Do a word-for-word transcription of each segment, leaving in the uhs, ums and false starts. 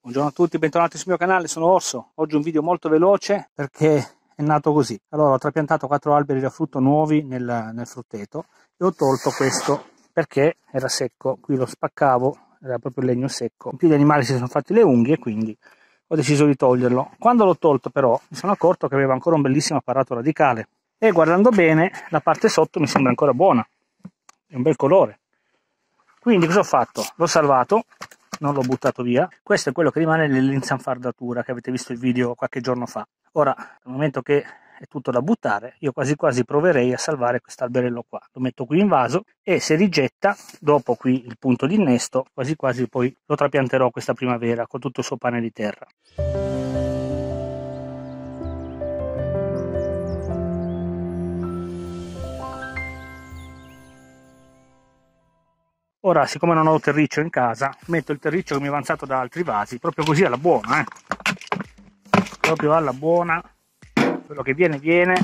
Buongiorno a tutti, bentornati sul mio canale, sono Orso. Oggi un video molto veloce perché è nato così. Allora ho trapiantato quattro alberi da frutto nuovi nel, nel frutteto e ho tolto questo perché era secco, qui lo spaccavo, era proprio legno secco. In più gli animali si sono fatti le unghie, quindi ho deciso di toglierlo. Quando l'ho tolto però mi sono accorto che aveva ancora un bellissimo apparato radicale e guardando bene la parte sotto mi sembra ancora buona, è un bel colore. Quindi cosa ho fatto? L'ho salvato, non l'ho buttato via. Questo è quello che rimane dell'insanfardatura che avete visto il video qualche giorno fa. Ora, dal momento che è tutto da buttare, io quasi quasi proverei a salvare quest'alberello qua. Lo metto qui in vaso e se rigetta, dopo qui il punto di innesto, quasi quasi poi lo trapianterò questa primavera con tutto il suo pane di terra. Ora, siccome non ho terriccio in casa, metto il terriccio che mi è avanzato da altri vasi, proprio così alla buona, eh. Proprio alla buona, quello che viene viene,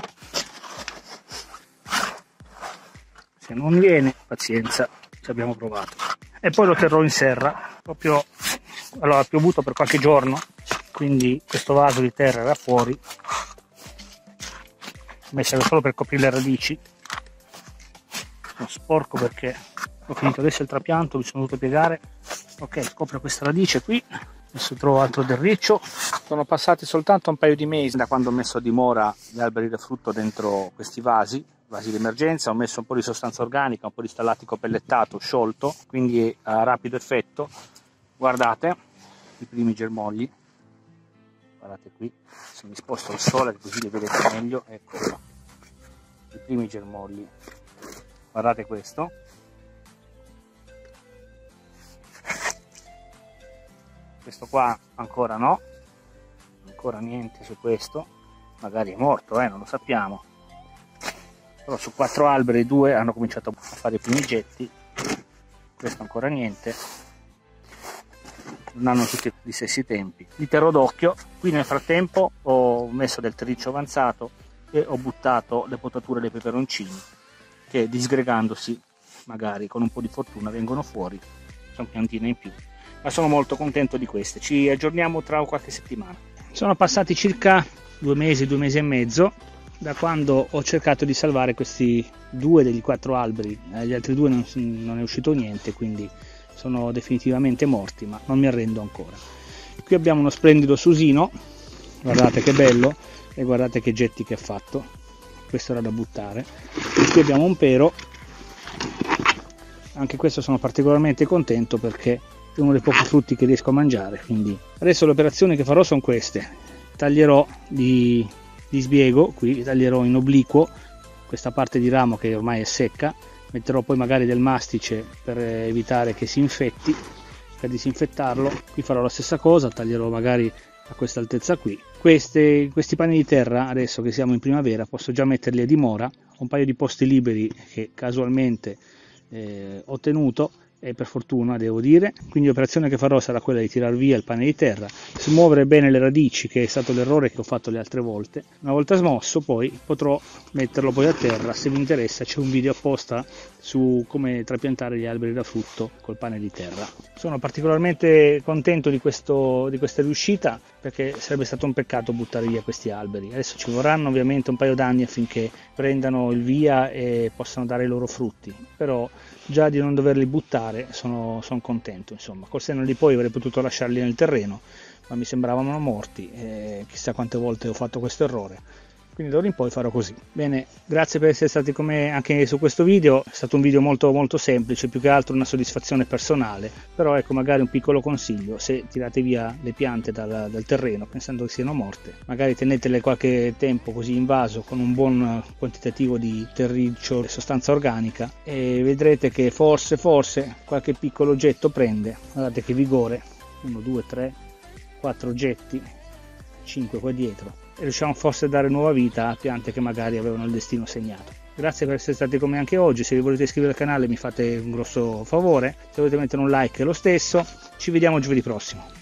se non viene, pazienza, ci abbiamo provato. E poi lo terrò in serra, proprio, allora ha piovuto per qualche giorno, quindi questo vaso di terra era fuori, mi serve solo per coprire le radici, sono sporco perché ho finito adesso il trapianto, mi sono dovuto piegare. Ok, copro questa radice qui, adesso trovo altro terriccio. Sono passati soltanto un paio di mesi da quando ho messo a dimora gli alberi da frutto dentro questi vasi, vasi di emergenza. Ho messo un po' di sostanza organica, un po' di stallatico pellettato, sciolto, quindi a rapido effetto. Guardate i primi germogli, guardate qui, se mi sposto al sole così li vedete meglio, ecco qua, i primi germogli, guardate questo. Questo qua ancora no, ancora niente su questo, magari è morto, eh, non lo sappiamo, però su quattro alberi due hanno cominciato a fare i primi getti, questo ancora niente, non hanno tutti gli stessi tempi. Li terrò d'occhio. Qui nel frattempo ho messo del terriccio avanzato e ho buttato le potature dei peperoncini che disgregandosi magari con un po' di fortuna vengono fuori, sono piantine in più. Ma sono molto contento di queste. Ci aggiorniamo tra qualche settimana. Sono passati circa due mesi, due mesi e mezzo da quando ho cercato di salvare questi due degli quattro alberi. Agli altri due non, non è uscito niente, quindi sono definitivamente morti, ma non mi arrendo ancora. Qui abbiamo uno splendido susino, guardate che bello, e guardate che getti che ha fatto. Questo era da buttare. E qui abbiamo un pero, anche questo sono particolarmente contento perché è uno dei pochi frutti che riesco a mangiare. Quindi adesso le operazioni che farò sono queste: taglierò di, di sbiego, qui taglierò in obliquo questa parte di ramo che ormai è secca, metterò poi magari del mastice per evitare che si infetti, per disinfettarlo. Qui farò la stessa cosa, taglierò magari a questa altezza qui. Queste, questi pani di terra, adesso che siamo in primavera, posso già metterli a dimora. Ho un paio di posti liberi che casualmente eh, ho tenuto, e per fortuna devo dire, quindi l'operazione che farò sarà quella di tirar via il pane di terra, smuovere bene le radici, che è stato l'errore che ho fatto le altre volte. Una volta smosso poi potrò metterlo poi a terra. Se vi interessa c'è un video apposta su come trapiantare gli alberi da frutto col pane di terra. Sono particolarmente contento di, questo, di questa riuscita, perché sarebbe stato un peccato buttare via questi alberi. Adesso ci vorranno ovviamente un paio d'anni affinché prendano il via e possano dare i loro frutti, però già di non doverli buttare sono, sono contento. Insomma, col senno di poi avrei potuto lasciarli nel terreno, ma mi sembravano morti e chissà quante volte ho fatto questo errore, quindi d'ora in poi farò così. Bene, grazie per essere stati con me anche su questo video. È stato un video molto molto semplice, più che altro una soddisfazione personale, però ecco, magari un piccolo consiglio: se tirate via le piante dal, dal terreno pensando che siano morte, magari tenetele qualche tempo così in vaso con un buon quantitativo di terriccio e sostanza organica e vedrete che forse forse qualche piccolo getto prende. Guardate che vigore, uno, due, tre, quattro getti, cinque qua dietro, e riusciamo forse a dare nuova vita a piante che magari avevano il destino segnato. Grazie per essere stati con me anche oggi. Se vi volete iscrivere al canale mi fate un grosso favore, se volete mettere un like lo stesso. Ci vediamo giovedì prossimo.